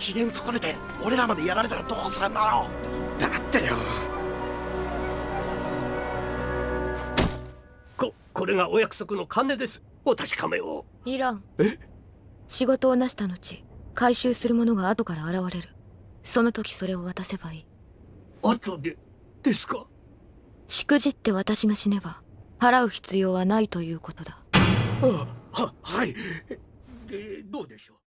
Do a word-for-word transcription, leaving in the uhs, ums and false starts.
機嫌損ねて俺らまでやられたらどうするんだよ。 だってよ。 ここれがお約束の金です。お確かめを。 いらん。 え？ 仕事をなした後回収するものが後から現れる。その時それを渡せばいい。 後でですか？ しくじって私が死ねば払う必要はないということだ。 ああ、ははい。でどうでしょう。